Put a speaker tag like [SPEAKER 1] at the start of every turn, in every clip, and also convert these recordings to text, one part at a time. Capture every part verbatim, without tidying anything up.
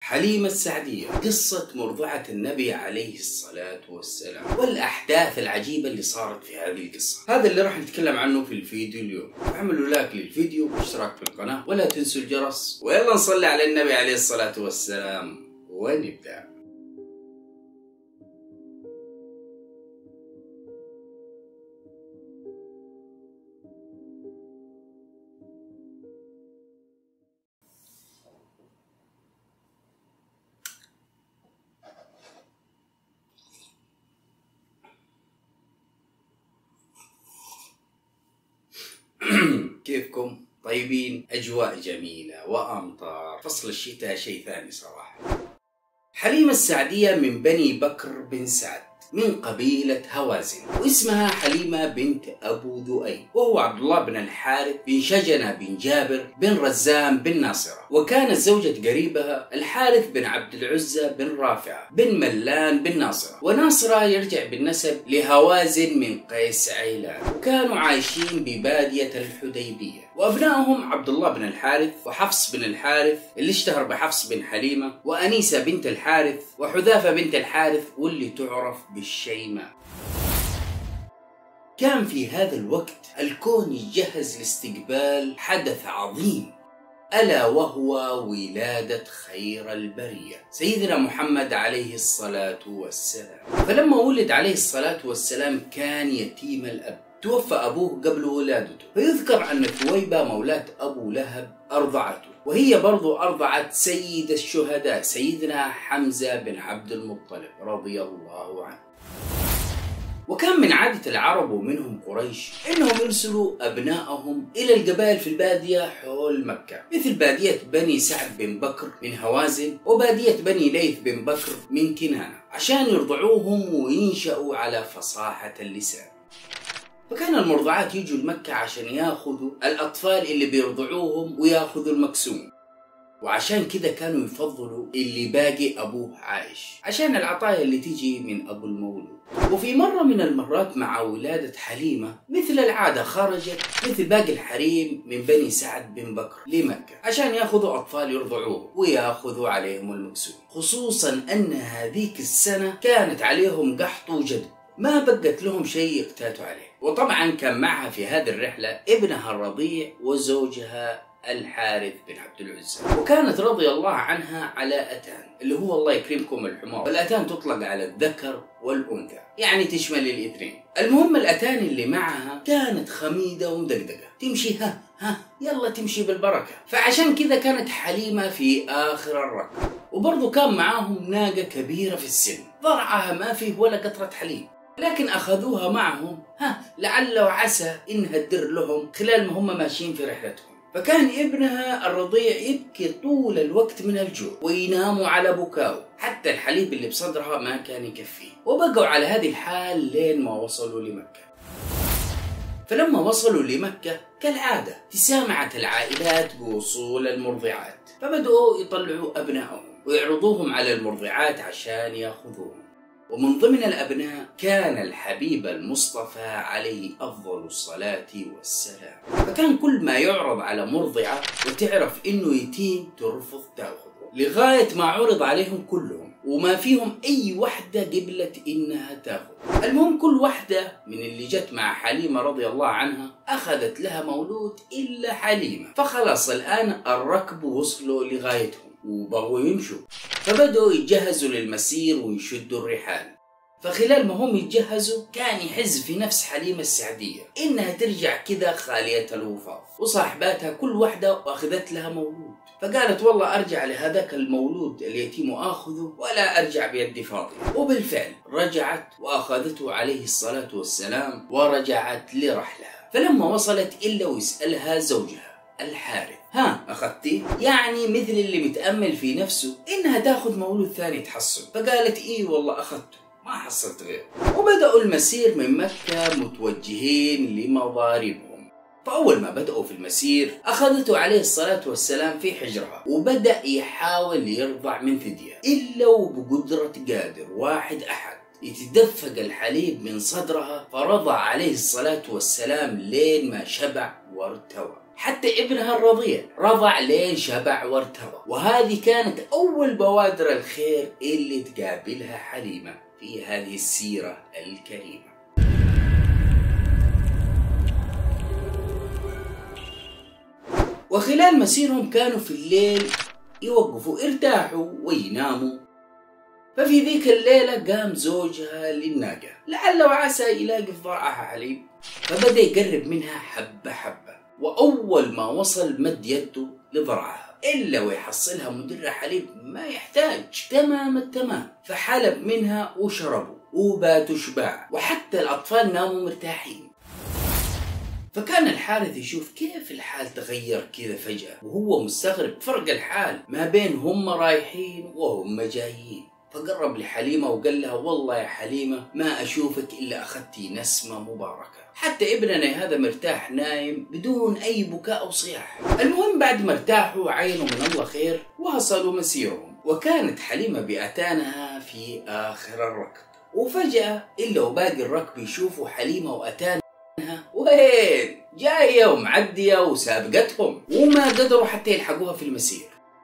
[SPEAKER 1] حليمة السعدية، قصة مرضعة النبي عليه الصلاة والسلام، والأحداث العجيبة اللي صارت في هذه القصة. هذا اللي راح نتكلم عنه في الفيديو اليوم. اعملوا لايك للفيديو واشتراك في القناة ولا تنسوا الجرس، ويلا نصلي على النبي عليه الصلاة والسلام ونبدأ. كيفكم؟ طيبين؟ أجواء جميلة وأمطار، فصل الشتاء شيء ثاني صراحة. حليمة السعدية من بني بكر بن سعد من قبيلة هوازن، واسمها حليمة بنت أبو ذؤيب، وهو عبد الله بن الحارث بن شجنة بن جابر بن رزام بن ناصرة، وكانت زوجة قريبها الحارث بن عبد العزة بن رافعة بن ملان بن ناصرة، وناصرة يرجع بالنسب لهوازن من قيس عيلان، وكانوا عايشين ببادية الحديبية. وأبنائهم عبد الله بن الحارث وحفص بن الحارث اللي اشتهر بحفص بن حليمة، وأنيسة بنت الحارث وحذافة بنت الحارث واللي تعرف بالشيماء. كان في هذا الوقت الكون يجهز لاستقبال حدث عظيم، ألا وهو ولادة خير البرية سيدنا محمد عليه الصلاة والسلام. فلما ولد عليه الصلاة والسلام كان يتيم الأب، توفى أبوه قبل ولادته. فيذكر أن ثويبة مولاة أبو لهب أرضعته، وهي برضو أرضعت سيد الشهداء سيدنا حمزة بن عبد المطلب رضي الله عنه. وكان من عادة العرب ومنهم قريش إنهم يرسلوا أبنائهم إلى القبائل في البادية حول مكة، مثل بادية بني سعد بن بكر من هوازن وبادية بني ليث بن بكر من كنانة، عشان يرضعوهم وينشأوا على فصاحة اللسان. فكان المرضعات يجوا لمكة عشان ياخذوا الأطفال اللي بيرضعوهم وياخذوا المكسوم، وعشان كذا كانوا يفضلوا اللي باقي أبوه عايش عشان العطايا اللي تيجي من أبو المولود. وفي مرة من المرات مع ولادة حليمة مثل العادة خرجت مثل باقي الحريم من بني سعد بن بكر لمكة عشان ياخذوا أطفال يرضعوه وياخذوا عليهم المكسوم، خصوصا أن هذيك السنة كانت عليهم قحط وجد، ما بقت لهم شيء يقتاتوا عليه. وطبعا كان معها في هذه الرحلة ابنها الرضيع وزوجها الحارث بن عبد العزة، وكانت رضي الله عنها على أتان اللي هو الله يكرمكم الحمار، والأتان تطلق على الذكر والأنثى يعني تشمل الاثنين. المهم الأتان اللي معها كانت خميدة ومدقدقة، تمشي ها ها يلا تمشي بالبركة، فعشان كذا كانت حليمة في آخر الركب. وبرضو كان معاهم ناقة كبيرة في السن ضرعها ما فيه ولا قطرة حليب، لكن أخذوها معهم ها لعل وعسى إنها تدر لهم خلال ما هم ماشيين في رحلتهم. فكان ابنها الرضيع يبكي طول الوقت من الجوع ويناموا على بكاؤه، حتى الحليب اللي بصدرها ما كان يكفيه، وبقوا على هذه الحال لين ما وصلوا لمكة. فلما وصلوا لمكة كالعادة تسامعت العائلات بوصول المرضعات، فبدأوا يطلعوا أبنائهم ويعرضوهم على المرضعات عشان ياخذوهم. ومن ضمن الأبناء كان الحبيب المصطفى عليه أفضل الصلاة والسلام، فكان كل ما يعرض على مرضعة وتعرف إنه يتيم ترفض تأخذه، لغاية ما عرض عليهم كلهم وما فيهم أي وحدة قبلت إنها تأخذ. المهم كل وحدة من اللي جت مع حليمة رضي الله عنها أخذت لها مولود إلا حليمة، فخلاص الآن الركب وصلوا لغايتهم وبغوا يمشوا، فبدأوا يتجهزوا للمسير ويشدوا الرحال. فخلال ما هم يتجهزوا كان يحز في نفس حليمة السعدية إنها ترجع كذا خالية الوفاض، وصاحباتها كل واحدة وأخذت لها مولود، فقالت والله أرجع لهذاك المولود اليتيم وآخذه ولا أرجع بيدي فاضية. وبالفعل رجعت وأخذته عليه الصلاة والسلام ورجعت لرحلها. فلما وصلت إلا ويسألها زوجها الحارث ها أخذتي؟ يعني مثل اللي متأمل في نفسه إنها تاخذ مولود ثاني تحصل، فقالت إيه والله أخذته ما حصلت غيره. وبدأوا المسير من مكة متوجهين لمضاربهم. فأول ما بدأوا في المسير أخذته عليه الصلاة والسلام في حجرها، وبدأ يحاول يرضع من ثديها، إلا وبقدرة قادر واحد أحد يتدفق الحليب من صدرها، فرضع عليه الصلاة والسلام لين ما شبع وارتوى، حتى ابنها الرضيع رضع لين شبع وارتضى. وهذه كانت أول بوادر الخير اللي تقابلها حليمة في هذه السيرة الكريمة. وخلال مسيرهم كانوا في الليل يوقفوا يرتاحوا ويناموا. ففي ذيك الليلة قام زوجها للناقة لعل وعسى يلاقي في ضرعها حليب، فبدأ يقرب منها حبة حبة، وأول ما وصل مد يده لضرعها إلا ويحصلها مدرة حليب ما يحتاج تمام التمام، فحلب منها وشربوا وباتوا شباع، وحتى الأطفال ناموا مرتاحين. فكان الحارث يشوف كيف الحال تغير كذا فجأة، وهو مستغرب فرق الحال ما بين هم رايحين وهم جايين. فقرب لحليمة وقال لها والله يا حليمة ما أشوفك إلا أخذتي نسمة مباركة، حتى ابننا هذا مرتاح نايم بدون أي بكاء أو صياح. المهم بعد ما ارتاحوا عينوا من الله خير وصلوا مسيرهم، وكانت حليمة بأتانها في آخر الركب. وفجأة إلا وباقي الركب يشوفوا حليمة وأتانها وين جاية ومعدية وسابقتهم، وما قدروا حتى يلحقوها في المسير.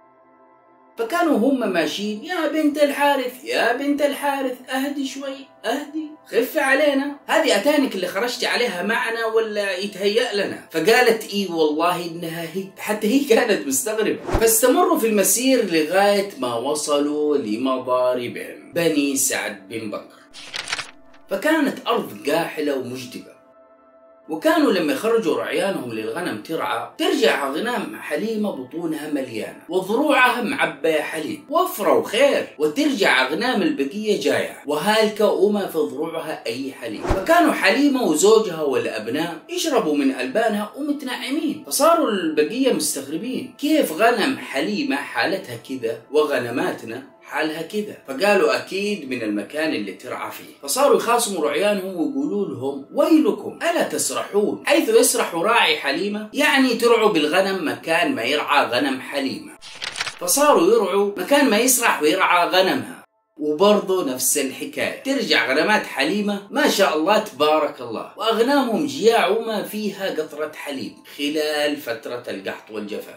[SPEAKER 1] فكانوا هم ماشيين يا بنت الحارث يا بنت الحارث اهدي شوي اهدي خفي علينا، هذه أتانك اللي خرجتي عليها معنا ولا يتهيأ لنا؟ فقالت اي والله انها هي، حتى هي كانت مستغربة. فاستمروا في المسير لغاية ما وصلوا لمضاربهم بني سعد بن بكر. فكانت أرض قاحلة ومجدبة، وكانوا لما يخرجوا رعيانهم للغنم ترعى ترجع غنم حليمة بطونها مليانة وضروعها معبية حليب وفرة وخير، وترجع أغنام البقية جاية وهالكة وما في ضروعها أي حليب. فكانوا حليمة وزوجها والأبناء يشربوا من ألبانها ومتنعمين، فصاروا البقية مستغربين كيف غنم حليمة حالتها كذا وغنماتنا حالها كذا. فقالوا أكيد من المكان اللي ترعى فيه، فصاروا يخاصموا رعيانهم ويقولوا لهم ويلكم ألا تسرحون حيث يسرح راعي حليمة، يعني ترعوا بالغنم مكان ما يرعى غنم حليمة. فصاروا يرعوا مكان ما يسرح ويرعى غنمها، وبرضه نفس الحكاية ترجع غنمات حليمة ما شاء الله تبارك الله وأغنامهم جياع وما فيها قطرة حليب خلال فترة القحط والجفاف.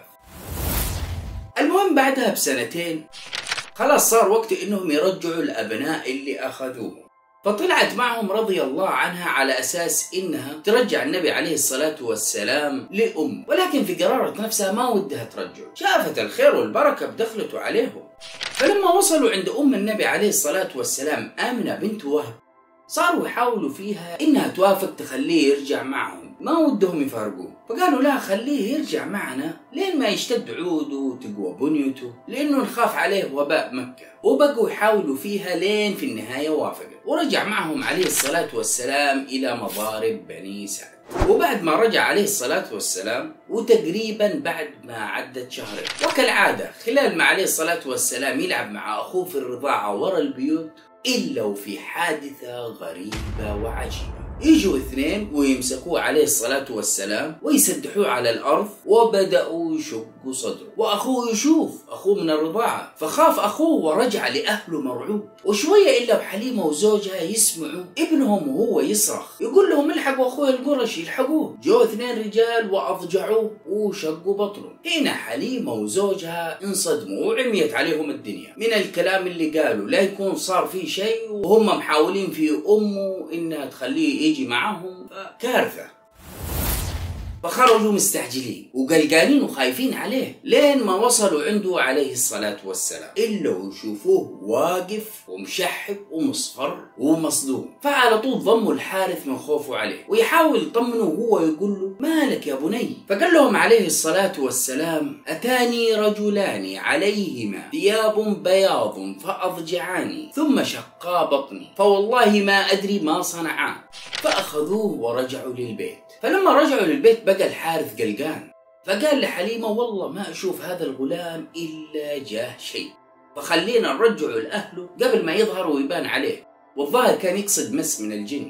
[SPEAKER 1] المهم بعدها بسنتين خلاص صار وقت انهم يرجعوا الابناء اللي اخذوهم، فطلعت معهم رضي الله عنها على اساس انها ترجع النبي عليه الصلاة والسلام لأم، ولكن في قرارة نفسها ما ودها ترجعه، شافت الخير والبركة بدخلته عليهم. فلما وصلوا عند ام النبي عليه الصلاة والسلام آمنة بنت وهب صاروا يحاولوا فيها انها توافق تخليه يرجع معهم، ما ودهم يفارقوه. فقالوا لا خليه يرجع معنا لين ما يشتد عوده وتقوى بنيته، لانه نخاف عليه وباء مكة. وبقوا يحاولوا فيها لين في النهاية وافقوا، ورجع معهم عليه الصلاة والسلام الى مضارب بني سعد. وبعد ما رجع عليه الصلاة والسلام وتقريبا بعد ما عدت شهرين، وكالعادة خلال ما عليه الصلاة والسلام يلعب مع اخوه في الرضاعة ورا البيوت، إلا وفي حادثة غريبة وعجيبة. يجوا اثنين ويمسكوه عليه الصلاة والسلام ويسدحوه على الأرض وبدأوا يشقوا صدره، وأخوه يشوف أخوه من الرضاعة فخاف أخوه ورجع لأهله مرعوب. وشوية إلا وحليمة وزوجها يسمعوا ابنهم وهو يصرخ يقول لهم الحقوا أخوه القرشي الحقوه. جو اثنين رجال وأضجعوه وشقوا بطنه. هنا حليمة وزوجها انصدموا وعميت عليهم الدنيا من الكلام اللي قالوا، لا يكون صار فيه شيء وهم محاولين في أمه إنها تخليه يجي معهم، كارثة. فخرجوا مستعجلين وقلقانين وخايفين عليه لين ما وصلوا عنده عليه الصلاة والسلام، إلا ويشوفوه واقف ومشحب ومصفر ومصدوم. فعلى طول ضموا الحارث من خوفه عليه ويحاول يطمنه وهو يقول له مالك يا بني. فقال لهم عليه الصلاة والسلام أتاني رجلان عليهما ثياب بياض فأضجعاني ثم شقا بطني فوالله ما أدري ما صنعان. فأخذوه ورجعوا للبيت. فلما رجعوا للبيت بقى الحارث قلقان، فقال لحليمة والله ما أشوف هذا الغلام إلا جاه شيء، فخلينا نرجعه لأهله قبل ما يظهر ويبان عليه. والظاهر كان يقصد مس من الجن.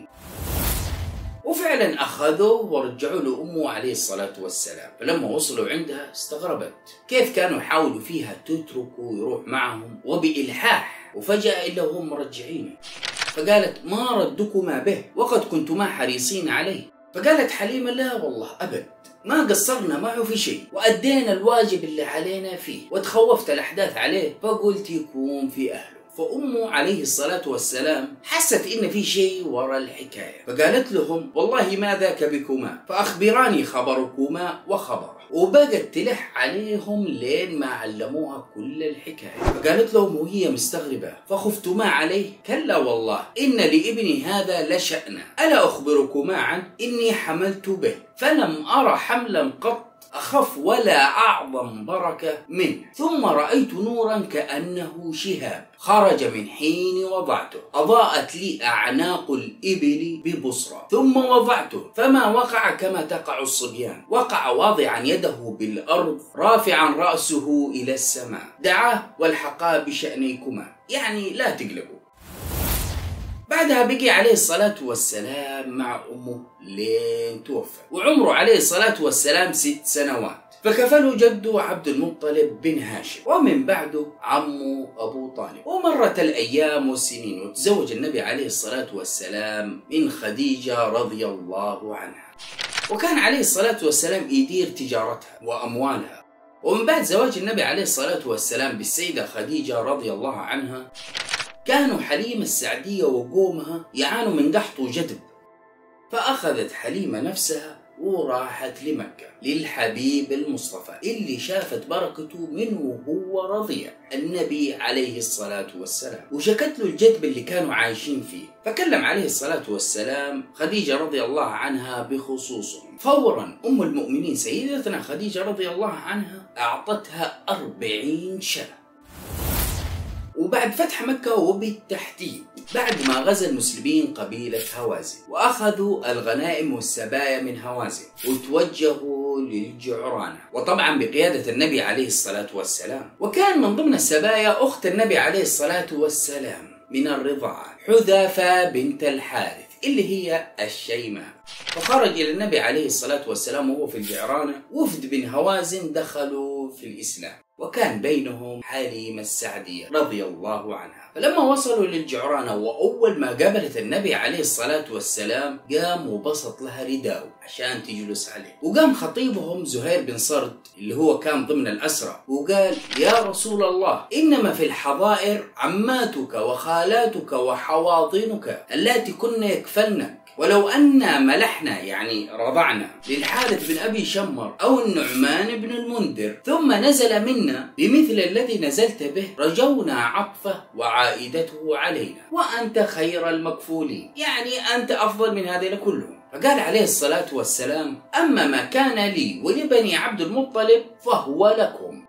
[SPEAKER 1] وفعلا أخذوه ورجعوا له أمه عليه الصلاة والسلام. فلما وصلوا عندها استغربت كيف كانوا يحاولوا فيها تتركوا ويروح معهم وبإلحاح، وفجأة إلا هم مرجعينه. فقالت ما ردكما به وقد كنتما حريصين عليه. فقالت حليمة لا والله أبد، ما قصرنا معه في شيء، وأدينا الواجب اللي علينا فيه، وتخوفت الأحداث عليه فقلت يكون في أهله. فأمه عليه الصلاة والسلام حست إن في شيء وراء الحكاية، فقالت لهم والله ما ذاك بكما، فأخبراني خبركما وخبره. وبقت تلح عليهم لين ما علموها كل الحكاية. فقالت لهم وهي مستغربة فخفتما عليه كلا والله إن لابني هذا لشأنا، ألا أخبركما عنه إني حملت به فلم أرى حملا قط أخف ولا أعظم بركة منه، ثم رأيت نورا كأنه شهاب خرج من حين وضعته، أضاءت لي أعناق الإبل ببصرة، ثم وضعته فما وقع كما تقع الصبيان، وقع واضعا يده بالأرض رافعا رأسه إلى السماء، دعاه والحقا بشأنيكما، يعني لا تقلقوا. بعدها بقي عليه الصلاة والسلام مع أمه لين توفى، وعمره عليه الصلاة والسلام ست سنوات، فكفله جده عبد المطلب بن هاشم، ومن بعده عمه أبو طالب. ومرت الأيام والسنين، وتزوج النبي عليه الصلاة والسلام من خديجة رضي الله عنها، وكان عليه الصلاة والسلام يدير تجارتها وأموالها. ومن بعد زواج النبي عليه الصلاة والسلام بالسيدة خديجة رضي الله عنها، كانوا حليمة السعدية وقومها يعانوا من قحط وجدب، فأخذت حليمة نفسها وراحت لمكة للحبيب المصطفى اللي شافت بركته منه وهو رضيع النبي عليه الصلاة والسلام، وشكت له الجدب اللي كانوا عايشين فيه. فكلم عليه الصلاة والسلام خديجة رضي الله عنها بخصوصهم. فورا أم المؤمنين سيدتنا خديجة رضي الله عنها أعطتها أربعين شاة. وبعد فتح مكة وبالتحديد بعد ما غزا المسلمين قبيلة هوازن وأخذوا الغنائم والسبايا من هوازن وتوجهوا للجعرانة، وطبعا بقيادة النبي عليه الصلاة والسلام. وكان من ضمن السبايا أخت النبي عليه الصلاة والسلام من الرضاعة حذافة بنت الحارث اللي هي الشيماء. فخرج إلى النبي عليه الصلاة والسلام وهو في الجعرانة وفد بن هوازن دخلوا في الإسلام، وكان بينهم حليمة السعدية رضي الله عنها. فلما وصلوا للجعرانة وأول ما قابلت النبي عليه الصلاة والسلام قام وبسط لها رداءه عشان تجلس عليه، وقام خطيبهم زهير بن صرد اللي هو كان ضمن الأسرى وقال يا رسول الله إنما في الحظائر عماتك وخالاتك وحواضنك اللاتي كن يكفلنك، ولو أن ملحنا يعني رضعنا للحارث بن أبي شمر أو النعمان بن المنذر ثم نزل منا بمثل الذي نزلت به رجونا عطفه وعائدته علينا، وأنت خير المكفولين، يعني أنت أفضل من هذين كلهم. فقال عليه الصلاة والسلام أما ما كان لي ولبني عبد المطلب فهو لكم.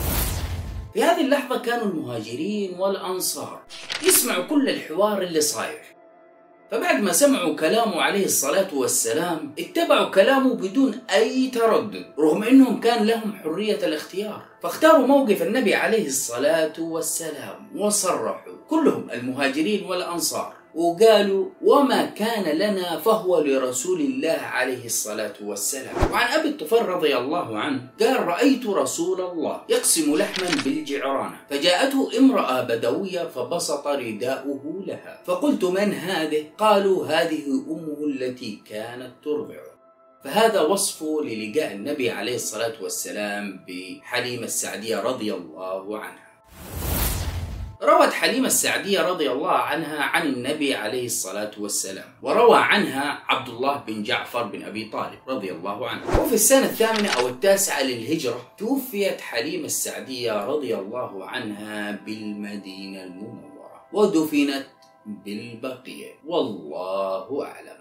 [SPEAKER 1] في هذه اللحظة كانوا المهاجرين والأنصار يسمعوا كل الحوار اللي صاير، فبعد ما سمعوا كلامه عليه الصلاة والسلام اتبعوا كلامه بدون أي تردد، رغم أنهم كان لهم حرية الاختيار. فاختاروا موقف النبي عليه الصلاة والسلام وصرحوا كلهم المهاجرين والأنصار وقالوا وما كان لنا فهو لرسول الله عليه الصلاة والسلام. وعن أبي الطفيل رضي الله عنه قال رأيت رسول الله يقسم لحما بالجعرانة، فجاءته امرأة بدوية فبسط رداؤه لها، فقلت من هذه؟ قالوا هذه أمه التي كانت ترضعه. فهذا وصف للقاء النبي عليه الصلاة والسلام بحليمة السعدية رضي الله عنها. روت حليمة السعدية رضي الله عنها عن النبي عليه الصلاة والسلام، وروى عنها عبد الله بن جعفر بن أبي طالب رضي الله عنه. وفي السنة الثامنة أو التاسعة للهجرة توفيت حليمة السعدية رضي الله عنها بالمدينة المنورة ودفنت بالبقيع، والله أعلم.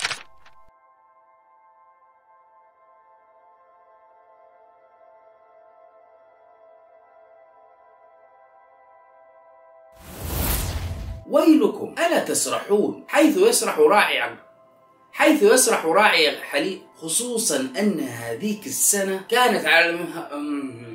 [SPEAKER 1] ويلكم ألا تسرحون حيث يسرح راعي حيث يسرح راعي حليب، خصوصا أن هذيك السنة كانت على